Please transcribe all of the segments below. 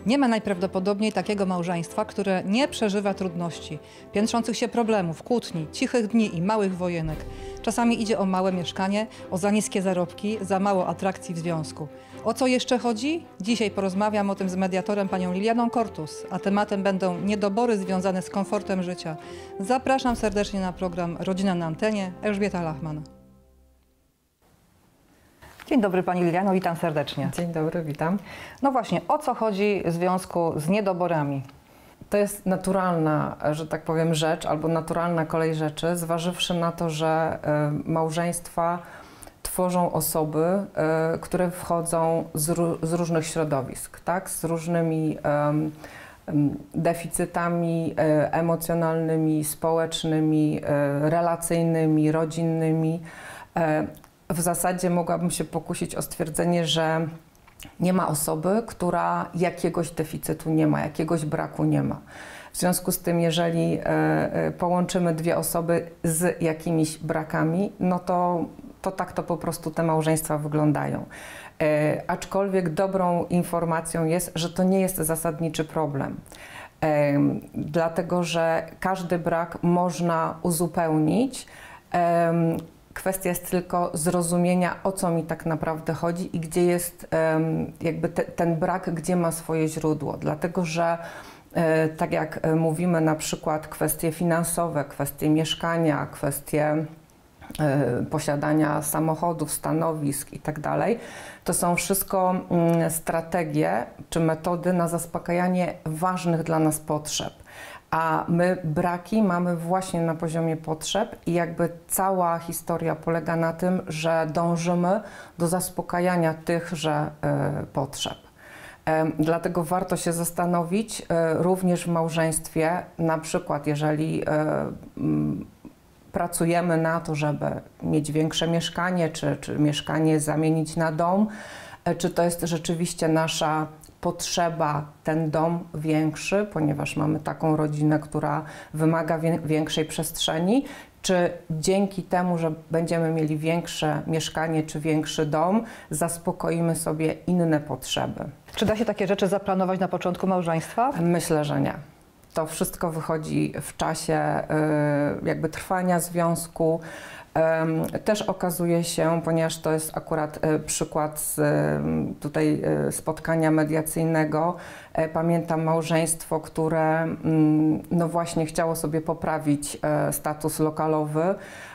Nie ma najprawdopodobniej takiego małżeństwa, które nie przeżywa trudności, piętrzących się problemów, kłótni, cichych dni i małych wojenek. Czasami idzie o małe mieszkanie, o za niskie zarobki, za mało atrakcji w związku. O co jeszcze chodzi? Dzisiaj porozmawiam o tym z mediatorem panią Lilianą Kortus, a tematem będą niedobory związane z komfortem życia. Zapraszam serdecznie na program Rodzina na antenie. Elżbieta Lachman. Dzień dobry pani Liliano, witam serdecznie. Dzień dobry, witam. No właśnie, o co chodzi w związku z niedoborami? To jest naturalna, że tak powiem, rzecz albo naturalna kolej rzeczy, zważywszy na to, że małżeństwa tworzą osoby, które wchodzą z różnych środowisk, tak? Z różnymi deficytami emocjonalnymi, społecznymi, relacyjnymi, rodzinnymi. W zasadzie mogłabym się pokusić o stwierdzenie, że nie ma osoby, która jakiegoś deficytu nie ma, jakiegoś braku nie ma. W związku z tym, jeżeli połączymy dwie osoby z jakimiś brakami, no to tak to po prostu te małżeństwa wyglądają. Aczkolwiek dobrą informacją jest, że to nie jest zasadniczy problem. Dlatego, że każdy brak można uzupełnić. Kwestia jest tylko zrozumienia, o co mi tak naprawdę chodzi i gdzie jest jakby ten brak, gdzie ma swoje źródło. Dlatego, że tak jak mówimy, na przykład kwestie finansowe, kwestie mieszkania, kwestie posiadania samochodów, stanowisk i tak dalej, to są wszystko strategie czy metody na zaspokajanie ważnych dla nas potrzeb. A my braki mamy właśnie na poziomie potrzeb i jakby cała historia polega na tym, że dążymy do zaspokajania tychże potrzeb. Dlatego warto się zastanowić również w małżeństwie, na przykład jeżeli pracujemy na to, żeby mieć większe mieszkanie, czy mieszkanie zamienić na dom, czy to jest rzeczywiście nasza potrzeba, ten dom większy, ponieważ mamy taką rodzinę, która wymaga większej przestrzeni, czy dzięki temu, że będziemy mieli większe mieszkanie czy większy dom, zaspokoimy sobie inne potrzeby. Czy da się takie rzeczy zaplanować na początku małżeństwa? Myślę, że nie. To wszystko wychodzi w czasie jakby trwania związku. Też okazuje się, ponieważ to jest akurat przykład z tutaj spotkania mediacyjnego, pamiętam małżeństwo, które no właśnie chciało sobie poprawić status lokalowy,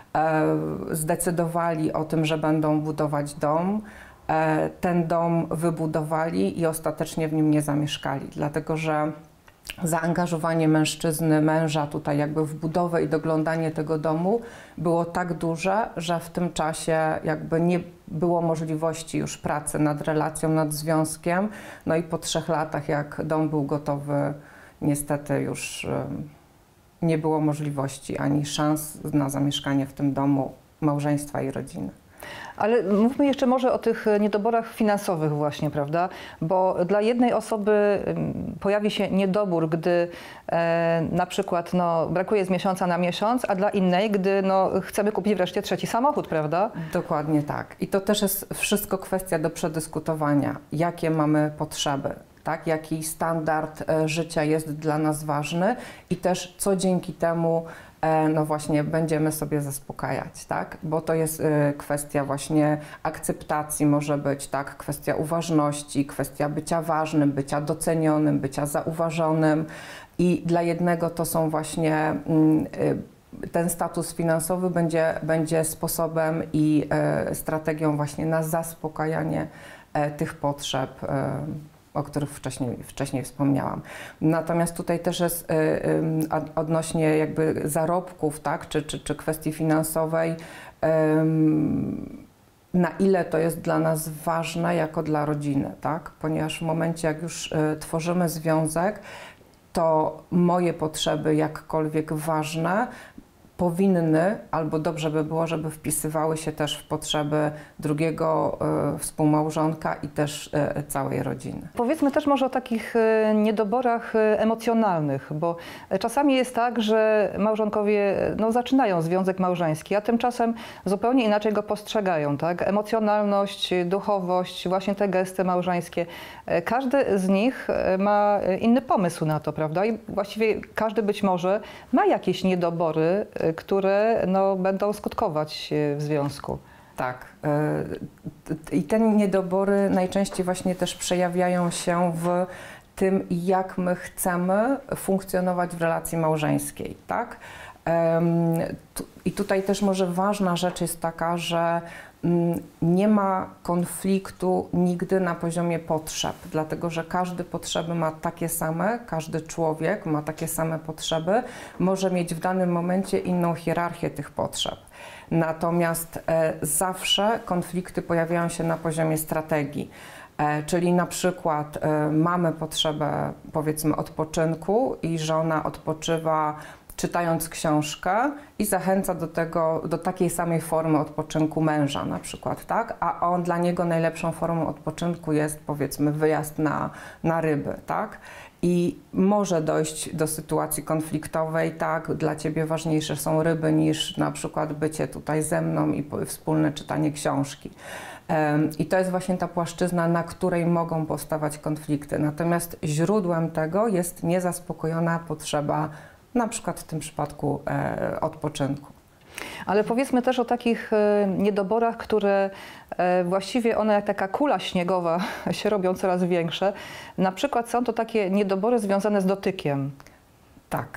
zdecydowali o tym, że będą budować dom. Ten dom wybudowali i ostatecznie w nim nie zamieszkali, dlatego że zaangażowanie mężczyzny, męża tutaj jakby w budowę i doglądanie tego domu było tak duże, że w tym czasie jakby nie było możliwości już pracy nad relacją, nad związkiem. No i po 3 latach, jak dom był gotowy, niestety już nie było możliwości ani szans na zamieszkanie w tym domu małżeństwa i rodziny. Ale mówmy jeszcze może o tych niedoborach finansowych właśnie, prawda? Bo dla jednej osoby pojawi się niedobór, gdy na przykład brakuje z miesiąca na miesiąc, a dla innej, gdy chcemy kupić wreszcie trzeci samochód, prawda? Dokładnie tak. I to też jest wszystko kwestia do przedyskutowania, jakie mamy potrzeby. Tak, jaki standard życia jest dla nas ważny i też co dzięki temu no właśnie będziemy sobie zaspokajać, tak? Bo to jest kwestia właśnie akceptacji, może być, tak? Kwestia uważności, kwestia bycia ważnym, bycia docenionym, bycia zauważonym i dla jednego to są właśnie ten status finansowy będzie sposobem i strategią właśnie na zaspokajanie tych potrzeb, o których wcześniej wspomniałam. Natomiast tutaj też jest odnośnie jakby zarobków, tak, czy kwestii finansowej, na ile to jest dla nas ważne jako dla rodziny, tak? Ponieważ w momencie, jak już tworzymy związek, to moje potrzeby, jakkolwiek ważne, powinny, albo dobrze by było, żeby wpisywały się też w potrzeby drugiego współmałżonka i też całej rodziny. Powiedzmy też może o takich niedoborach emocjonalnych, bo czasami jest tak, że małżonkowie zaczynają związek małżeński, a tymczasem zupełnie inaczej go postrzegają, tak? Emocjonalność, duchowość, właśnie te gesty małżeńskie. Każdy z nich ma inny pomysł na to, prawda? I właściwie każdy być może ma jakieś niedobory, które będą skutkować w związku. Tak. I te niedobory najczęściej właśnie też przejawiają się w tym, jak my chcemy funkcjonować w relacji małżeńskiej, tak? I tutaj też może ważna rzecz jest taka, że nie ma konfliktu nigdy na poziomie potrzeb, dlatego że każdy potrzeby ma takie same, każdy człowiek ma takie same potrzeby, może mieć w danym momencie inną hierarchię tych potrzeb. Natomiast zawsze konflikty pojawiają się na poziomie strategii. Czyli na przykład mamy potrzebę, powiedzmy, odpoczynku i żona odpoczywa czytając książkę i zachęca do takiej samej formy odpoczynku męża na przykład, tak? A dla niego najlepszą formą odpoczynku jest, powiedzmy, wyjazd na ryby, tak? I może dojść do sytuacji konfliktowej, tak? Dla ciebie ważniejsze są ryby niż na przykład bycie tutaj ze mną i wspólne czytanie książki. I to jest właśnie ta płaszczyzna, na której mogą powstawać konflikty. Natomiast źródłem tego jest niezaspokojona potrzeba, na przykład w tym przypadku odpoczynku. Ale powiedzmy też o takich niedoborach, które właściwie one jak taka kula śniegowa się robią coraz większe. Na przykład są to takie niedobory związane z dotykiem. Tak.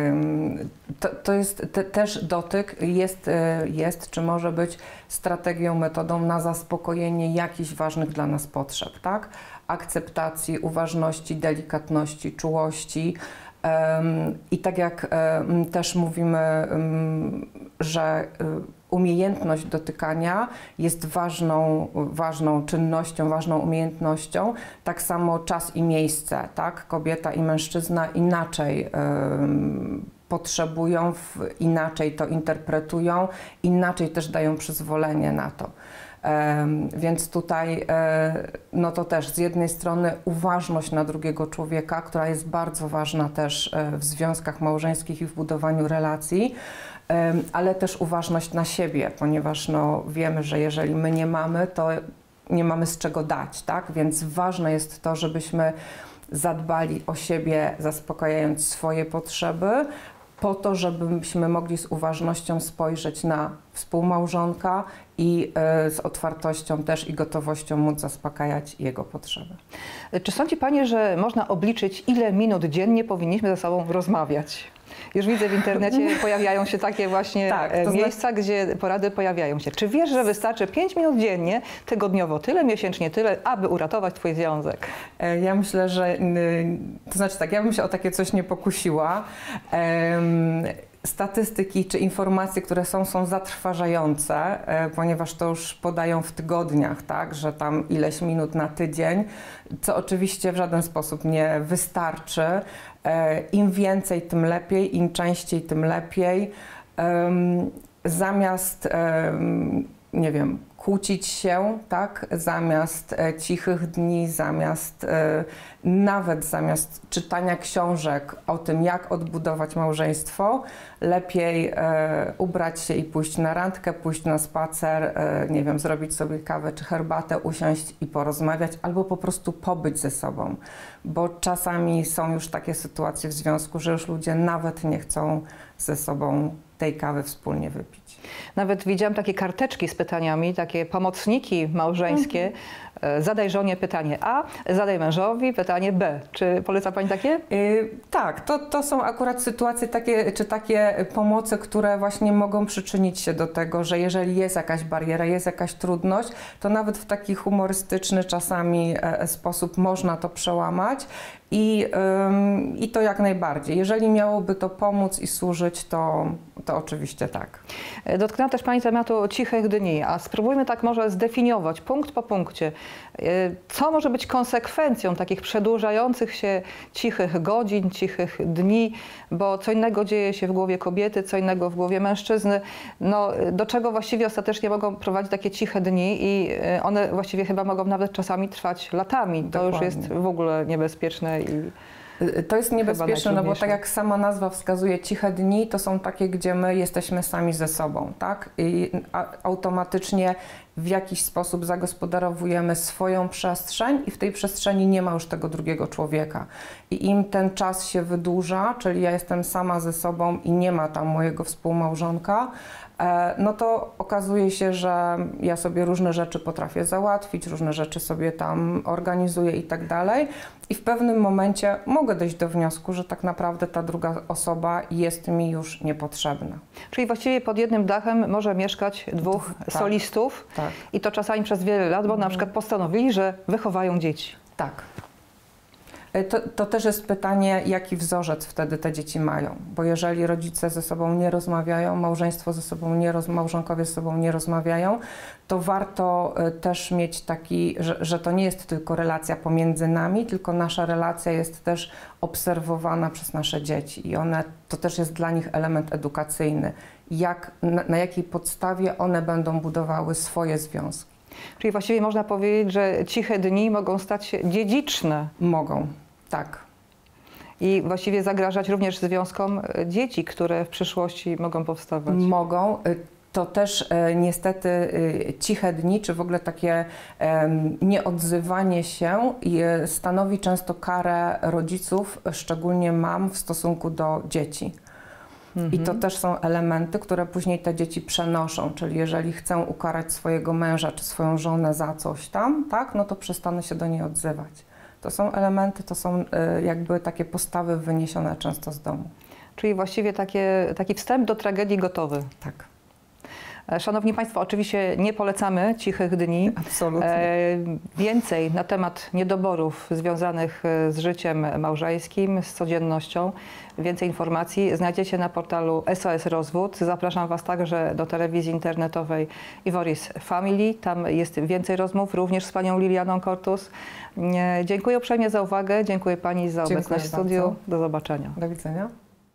To jest też dotyk jest, czy może być strategią, metodą na zaspokojenie jakichś ważnych dla nas potrzeb, tak? Akceptacji, uważności, delikatności, czułości. I tak jak też mówimy, że umiejętność dotykania jest ważną czynnością, ważną umiejętnością, tak samo czas i miejsce, tak? Kobieta i mężczyzna inaczej potrzebują, inaczej to interpretują, inaczej też dają przyzwolenie na to. Więc tutaj to też z jednej strony uważność na drugiego człowieka, która jest bardzo ważna też w związkach małżeńskich i w budowaniu relacji, ale też uważność na siebie, ponieważ wiemy, że jeżeli my nie mamy, to nie mamy z czego dać, tak? Więc ważne jest to, żebyśmy zadbali o siebie, zaspokajając swoje potrzeby, po to, żebyśmy mogli z uważnością spojrzeć na współmałżonka i z otwartością też i gotowością móc zaspokajać jego potrzeby. Czy sądzi Pani, że można obliczyć, ile minut dziennie powinniśmy ze sobą rozmawiać? Już widzę w internecie, pojawiają się takie właśnie miejsca, gdzie porady pojawiają się. Czy wiesz, że wystarczy 5 minut dziennie, tygodniowo tyle, miesięcznie tyle, aby uratować Twój związek? Ja myślę, że to znaczy tak, ja bym się o takie coś nie pokusiła. Statystyki czy informacje, które są zatrważające, ponieważ to już podają w tygodniach, tak, że tam ileś minut na tydzień, co oczywiście w żaden sposób nie wystarczy. Im więcej, tym lepiej, im częściej, tym lepiej. Zamiast, nie wiem, kłócić się, tak, zamiast cichych dni, nawet zamiast czytania książek o tym, jak odbudować małżeństwo, lepiej ubrać się i pójść na randkę, pójść na spacer, nie wiem, zrobić sobie kawę czy herbatę, usiąść i porozmawiać, albo po prostu pobyć ze sobą, bo czasami są już takie sytuacje w związku, że już ludzie nawet nie chcą ze sobą tej kawy wspólnie wypić. Nawet widziałam takie karteczki z pytaniami, takie pomocniki małżeńskie. Zadaj żonie pytanie A, zadaj mężowi pytanie B. Czy poleca Pani takie? Tak, to są akurat sytuacje takie, czy takie pomocy, które właśnie mogą przyczynić się do tego, że jeżeli jest jakaś bariera, jest jakaś trudność, to nawet w taki humorystyczny czasami sposób można to przełamać I to jak najbardziej. Jeżeli miałoby to pomóc i służyć, to oczywiście tak. Dotknęła też Pani tematu cichych dni, a spróbujmy tak może zdefiniować punkt po punkcie, co może być konsekwencją takich przedłużających się cichych godzin, cichych dni, bo co innego dzieje się w głowie kobiety, co innego w głowie mężczyzny. No, do czego właściwie ostatecznie mogą prowadzić takie ciche dni i one właściwie chyba mogą nawet czasami trwać latami. To Dokładnie. już jest w ogóle niebezpieczne. To jest niebezpieczne, no bo tak jak sama nazwa wskazuje, ciche dni to są takie, gdzie my jesteśmy sami ze sobą, tak? I automatycznie w jakiś sposób zagospodarowujemy swoją przestrzeń i w tej przestrzeni nie ma już tego drugiego człowieka. I im ten czas się wydłuża, czyli ja jestem sama ze sobą i nie ma tam mojego współmałżonka, no to okazuje się, że ja sobie różne rzeczy potrafię załatwić, różne rzeczy sobie tam organizuję i tak dalej. I w pewnym momencie mogę dojść do wniosku, że tak naprawdę ta druga osoba jest mi już niepotrzebna. Czyli właściwie pod jednym dachem może mieszkać dwóch solistów Tak. i to czasami przez wiele lat, bo na przykład postanowili, że wychowają dzieci. Tak. To też jest pytanie, jaki wzorzec wtedy te dzieci mają, bo jeżeli rodzice ze sobą nie rozmawiają, małżeństwo ze sobą małżonkowie ze sobą nie rozmawiają, to warto też mieć taki, że to nie jest tylko relacja pomiędzy nami, tylko nasza relacja jest też obserwowana przez nasze dzieci i to też jest dla nich element edukacyjny, na jakiej podstawie one będą budowały swoje związki. Czyli właściwie można powiedzieć, że ciche dni mogą stać się dziedziczne. Mogą, tak. I właściwie zagrażać również związkom dzieci, które w przyszłości mogą powstawać. Mogą. To też niestety ciche dni, czy w ogóle takie nieodzywanie się stanowi często karę rodziców, szczególnie mam w stosunku do dzieci. I to też są elementy, które później te dzieci przenoszą, czyli jeżeli chcę ukarać swojego męża czy swoją żonę za coś tam, tak, no to przestanę się do niej odzywać. To są elementy, to są jakby takie postawy wyniesione często z domu. Czyli właściwie taki wstęp do tragedii gotowy. Tak. Szanowni Państwo, oczywiście nie polecamy cichych dni. Absolutnie. Więcej na temat niedoborów związanych z życiem małżeńskim, z codziennością, więcej informacji znajdziecie na portalu SOS Rozwód. Zapraszam Was także do telewizji internetowej Ivoris Family. Tam jest więcej rozmów, również z Panią Lilianą Kortus. Dziękuję uprzejmie za uwagę, dziękuję Pani za obecność w studiu. Bardzo. Do zobaczenia. Do widzenia.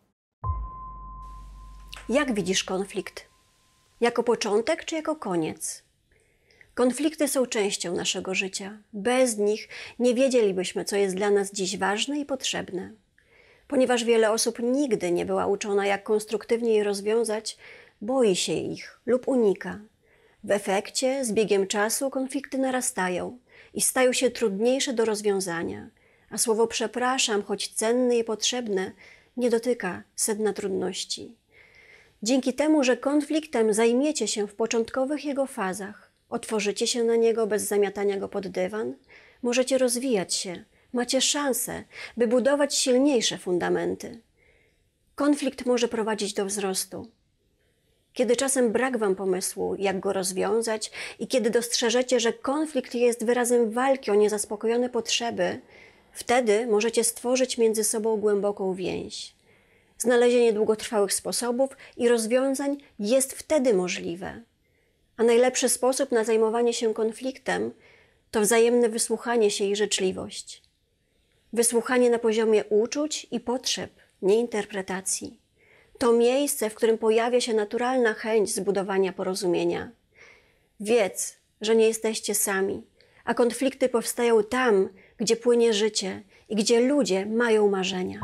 Jak widzisz konflikt? Jako początek czy jako koniec? Konflikty są częścią naszego życia. Bez nich nie wiedzielibyśmy, co jest dla nas dziś ważne i potrzebne. Ponieważ wiele osób nigdy nie była uczona, jak konstruktywnie je rozwiązać, boi się ich lub unika. W efekcie, z biegiem czasu, konflikty narastają i stają się trudniejsze do rozwiązania, a słowo przepraszam, choć cenne i potrzebne, nie dotyka sedna trudności. Dzięki temu, że konfliktem zajmiecie się w początkowych jego fazach, otworzycie się na niego bez zamiatania go pod dywan, możecie rozwijać się, macie szansę, by budować silniejsze fundamenty. Konflikt może prowadzić do wzrostu. Kiedy czasem brak Wam pomysłu, jak go rozwiązać i kiedy dostrzeżecie, że konflikt jest wyrazem walki o niezaspokojone potrzeby, wtedy możecie stworzyć między sobą głęboką więź. Znalezienie długotrwałych sposobów i rozwiązań jest wtedy możliwe. A najlepszy sposób na zajmowanie się konfliktem to wzajemne wysłuchanie się i życzliwość. Wysłuchanie na poziomie uczuć i potrzeb, nie interpretacji. To miejsce, w którym pojawia się naturalna chęć zbudowania porozumienia. Wiedz, że nie jesteście sami, a konflikty powstają tam, gdzie płynie życie i gdzie ludzie mają marzenia.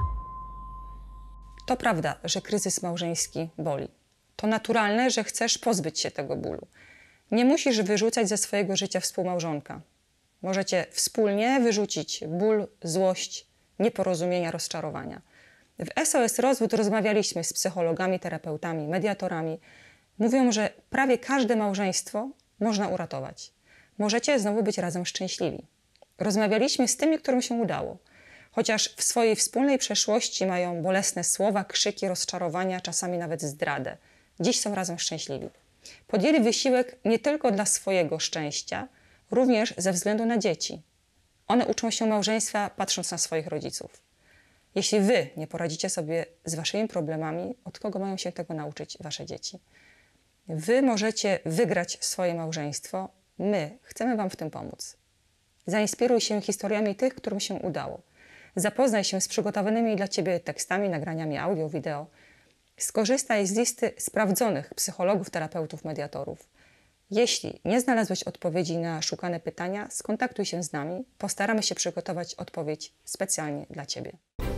To prawda, że kryzys małżeński boli. To naturalne, że chcesz pozbyć się tego bólu. Nie musisz wyrzucać ze swojego życia współmałżonka. Możecie wspólnie wyrzucić ból, złość, nieporozumienia, rozczarowania. W SOS Rozwód rozmawialiśmy z psychologami, terapeutami, mediatorami. Mówią, że prawie każde małżeństwo można uratować. Możecie znowu być razem szczęśliwi. Rozmawialiśmy z tymi, którym się udało. Chociaż w swojej wspólnej przeszłości mają bolesne słowa, krzyki, rozczarowania, czasami nawet zdradę. Dziś są razem szczęśliwi. Podjęli wysiłek nie tylko dla swojego szczęścia, również ze względu na dzieci. One uczą się małżeństwa patrząc na swoich rodziców. Jeśli wy nie poradzicie sobie z waszymi problemami, od kogo mają się tego nauczyć wasze dzieci? Wy możecie wygrać swoje małżeństwo, my chcemy wam w tym pomóc. Zainspiruj się historiami tych, którym się udało. Zapoznaj się z przygotowanymi dla ciebie tekstami, nagraniami audio, wideo. Skorzystaj z listy sprawdzonych psychologów, terapeutów, mediatorów. Jeśli nie znalazłeś odpowiedzi na szukane pytania, skontaktuj się z nami. Postaramy się przygotować odpowiedź specjalnie dla ciebie.